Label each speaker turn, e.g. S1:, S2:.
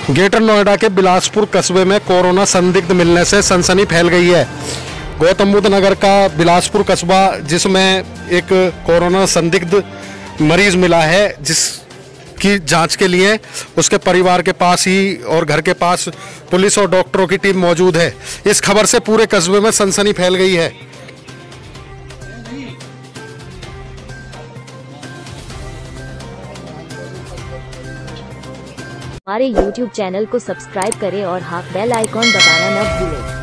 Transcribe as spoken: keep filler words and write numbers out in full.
S1: Greater Noida के बिलासपुर कस्बे में कोरोना संदिग्ध मिलने से सनसनी फैल गई है। गौतम बुद्ध नगर का बिलासपुर कस्बा, जिसमें एक कोरोना संदिग्ध मरीज मिला है, जिसकी जांच के लिए उसके परिवार के पास ही और घर के पास पुलिस और डॉक्टरों की टीम मौजूद है। इस खबर से पूरे कस्बे में सनसनी फैल गई है।
S2: हमारे यूट्यूब चैनल को सब्सक्राइब करें और हाँ बेल आइकॉन दबाना न भूलें।